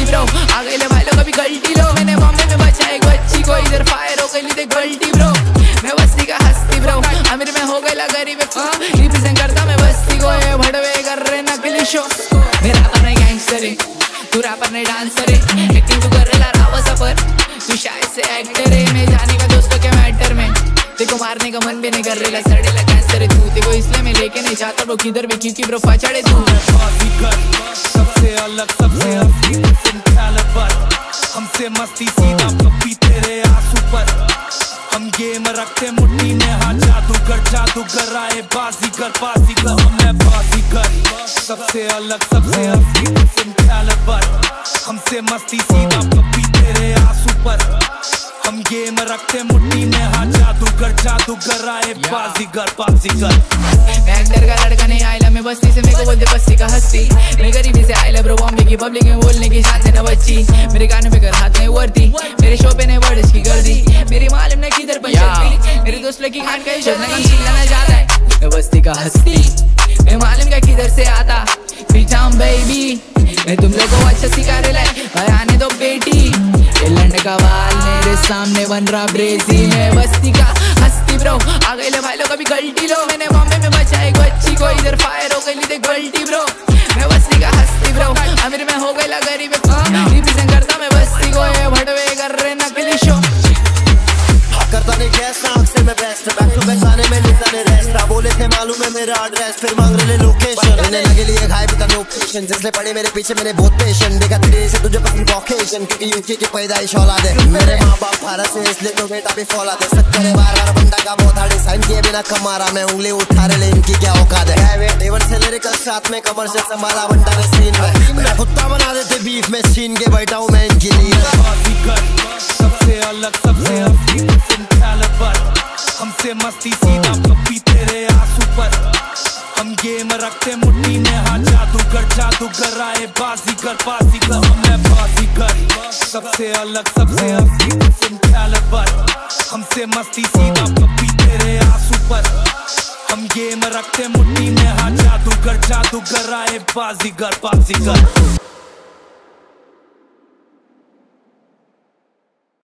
Bro, आ गई ले भाई लोग अभी गलती लो। मैंने बॉम्बे में बचा एक बच्ची को, इधर फायर हो गई देख गलती ब्रो। मैं बस्ती का हस्ती ब्रो, अमीर में हो गई गरीब रिप्रेजेंट करता मैं बस्ती को। ये भड़वे कर रहे नकली शो, मेरा पर नहीं गैंगस्टर है, तू रैपर नहीं डांसर है। एक्टिंग तू कर रहा रावा सफर, तू शायद से एक्टर है। मैं जाने का दोस्तों के मैटर में, तेको मारने का मन भी नहीं कर रहा, सड़ेला कैंसर है तू। तेको इसलिए मैं लेके नहीं जाता ब्रो किधर भी, क्योंकि ब्रो फचड़े तू। सबसे अलग सबसे हमसे मस्ती सीधा कभी तेरे आंसू पर। हम गेम रखते मुट्ठी में, हाँ जादूगर आए बाजीगर मैं बाजीगर। सबसे अलग सबसे हमसे मस्ती सीधा कभी तेरे आंसू पर। हम गेम रखते मुट्ठी में, हाँ जादूगर आए बाजीगर। मैं एक्टर का लड़का नहीं आइला, मैं बस्ती से, मेरे को बोलते बस्ती का हस्ती। मैं गरीबी से आइला ब्रो, बॉम्बे की पब्लिक में बोलने की शान से न बच्ची। मेरे गानों पे कर हाथ नहीं वर्दी, मेरे शो पे नहीं वर्ड्स की गर्दी। मेरी मालूम नहीं किधर पंचायत, मेरे दोस्त लोग की खान का शोधना कम सीखना जाता है। मैं बस्ती का हस्ती, मैं मालूम क्या किधर से आता। पीछाम बेबी, मैं तुम लोगों को अच्छा सिखा रहा है, आने दो बेटी। ये लंड का बाल मेरे सामने बन रहा ब्रेजी। मैं बस्ती का हस्ती ब्रो, आ गई ले भाई लोग अभी गलती लो। मैंने बॉम्बे में बचा एक बच्ची को, इधर फायर हो गई देख गलती ब्रो। मैं बस्ती का हस्ती ब्रो, अमीर में हो गई गरीब रिप्रेजेंट करता मैं बस्ती को। ये भड़वे कर रहे नकली शो, करता नहीं गैस ना से मैं बेस्ट। बैक टू बैक आने में लिखता नहीं रेस्ट। बोले थे मालूम है मेरा एड्रेस, फिर मांग रहे लोकेशन। मैंने लगे लिए खाए पिता नो पेशेंस, जिसने पड़े मेरे पीछे मैंने बहुत पेशेंट। देखा तेरे से तुझे पसंद ऑकेशन, क्योंकि यूके की पैदाइश औलाद है। मेरे माँ बाप भारत से, इसलिए तो बेटा भी फौलाद है। सत्तर बार बंदा का बहुत हार्ड डिजाइन किए बिना कमारा। मैं उंगली उठा रहे इनकी क्या औकात है। डेवन से लिरिकल साथ में कमर से संभाला बंदा ने सीन में। मेरा कुत्ता बना देते बीफ में सीन के, बैठा हूँ मैं इनकी लिए। सबसे अलग सबसे हमसे मस्ती सीधा कभी तेरे आंसू पर। हम गेम रखते मुट्ठी में, हाँ जादूगर आए बाजीगर मैं बाजीगर। सबसे अलग सबसे हमसे मस्ती सीधा कभी तेरे आंसू पर। हम गेम रखते मुट्ठी में, हाँ जादूगर आए बाजीगर।